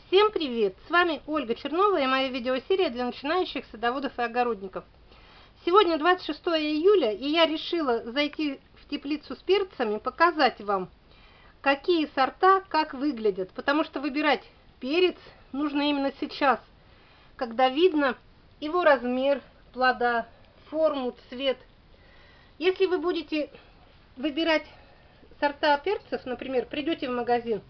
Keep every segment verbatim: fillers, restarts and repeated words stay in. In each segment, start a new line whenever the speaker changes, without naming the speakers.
Всем привет! С вами Ольга Чернова и моя видеосерия для начинающих садоводов и огородников. Сегодня двадцать шестое июля, и я решила зайти в теплицу с перцами, показать вам, какие сорта как выглядят. Потому что выбирать перец нужно именно сейчас, когда видно его размер плода, форму, цвет. Если вы будете выбирать сорта перцев, например, придете в магазин,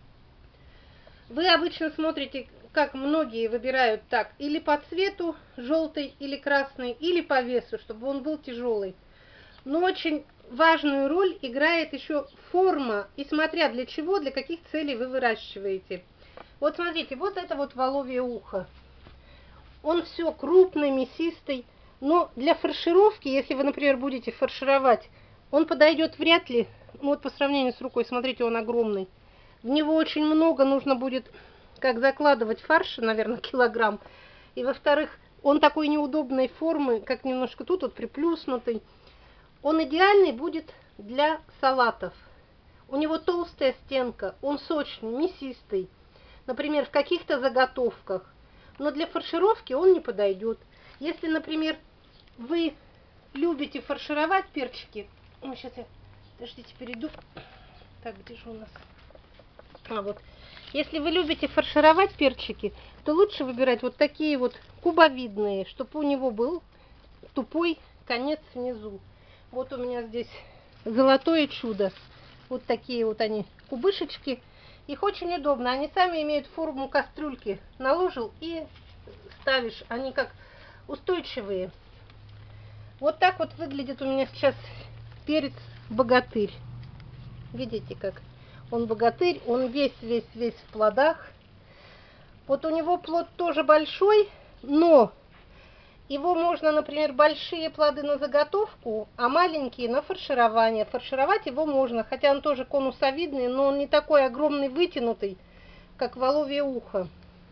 вы обычно смотрите, как многие выбирают так, или по цвету желтый или красный, или по весу, чтобы он был тяжелый. Но очень важную роль играет еще форма, и смотря для чего, для каких целей вы выращиваете. Вот смотрите, вот это вот воловье ухо. Он все крупный, мясистый, но для фаршировки, если вы, например, будете фаршировать, он подойдет вряд ли, ну вот по сравнению с рукой, смотрите, он огромный. В него очень много нужно будет, как закладывать фарш, наверное, килограмм. И во-вторых, он такой неудобной формы, как немножко тут вот приплюснутый. Он идеальный будет для салатов. У него толстая стенка, он сочный, мясистый. Например, в каких-то заготовках. Но для фаршировки он не подойдет. Если, например, вы любите фаршировать перчики. Ой, сейчас я, подождите, перейду. Так, где же у нас... А вот, если вы любите фаршировать перчики, то лучше выбирать вот такие вот кубовидные, чтобы у него был тупой конец внизу. Вот у меня здесь золотое чудо. Вот такие вот они кубышечки. Их очень удобно. Они сами имеют форму кастрюльки. Наложил и ставишь. Они как устойчивые. Вот так вот выглядит у меня сейчас перец богатырь. Видите как? Он богатырь, он весь-весь-весь в плодах. Вот у него плод тоже большой, но его можно, например, большие плоды на заготовку, а маленькие на фарширование. Фаршировать его можно, хотя он тоже конусовидный, но он не такой огромный, вытянутый, как воловье ухо.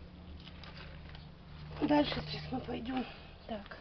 Дальше сейчас мы пойдем. Так.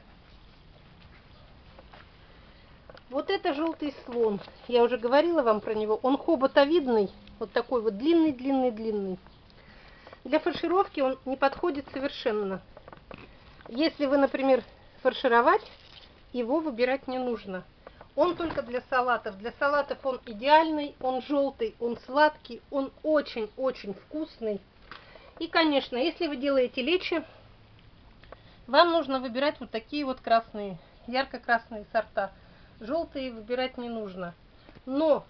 Вот это желтый слон. Я уже говорила вам про него. Он хоботовидный. Вот такой вот длинный-длинный-длинный. Для фаршировки он не подходит совершенно. Если вы, например, фаршировать, его выбирать не нужно. Он только для салатов. Для салатов он идеальный, он желтый, он сладкий, он очень-очень вкусный. И, конечно, если вы делаете лечо, вам нужно выбирать вот такие вот красные, ярко-красные сорта. Желтые выбирать не нужно. Но,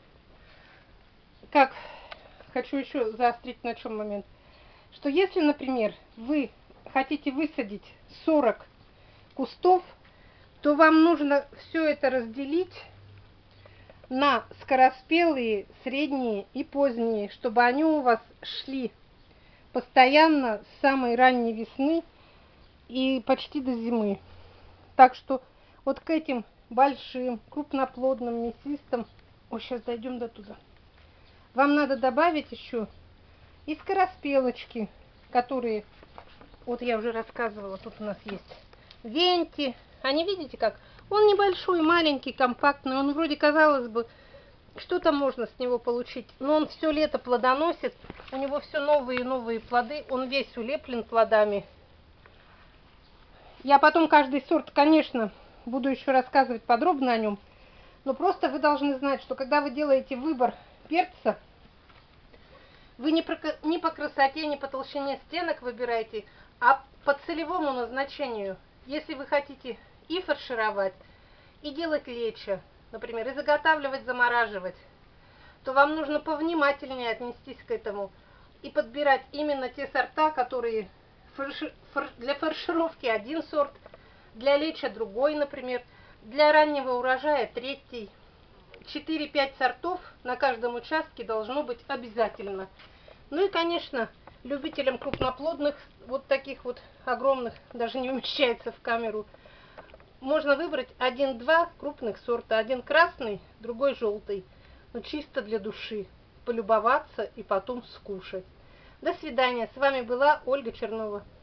как хочу еще заострить на чем момент, что если, например, вы хотите высадить сорок кустов, то вам нужно все это разделить на скороспелые, средние и поздние, чтобы они у вас шли постоянно с самой ранней весны и почти до зимы. Так что вот к этим большим, крупноплодным, мясистым, ой, сейчас дойдем до туда, вам надо добавить еще и скороспелочки, которые, вот я уже рассказывала, тут у нас есть венти. Они, видите как? Он небольшой, маленький, компактный. Он вроде, казалось бы, что-то можно с него получить. Но он все лето плодоносит. У него все новые и новые плоды. Он весь улеплен плодами. Я потом каждый сорт, конечно, буду еще рассказывать подробно о нем. Но просто вы должны знать, что когда вы делаете выбор перца, вы не, про, не по красоте, не по толщине стенок выбираете, а по целевому назначению. Если вы хотите и фаршировать, и делать лечо, например, и заготавливать, замораживать, то вам нужно повнимательнее отнестись к этому и подбирать именно те сорта, которые фарши, фар, для фаршировки один сорт, для леча другой, например, для раннего урожая третий. четыре-пять сортов на каждом участке должно быть обязательно. Ну и, конечно, любителям крупноплодных, вот таких вот огромных, даже не умещается в камеру, можно выбрать один-два крупных сорта. Один красный, другой желтый. Но чисто для души. Полюбоваться и потом скушать. До свидания. С вами была Ольга Чернова.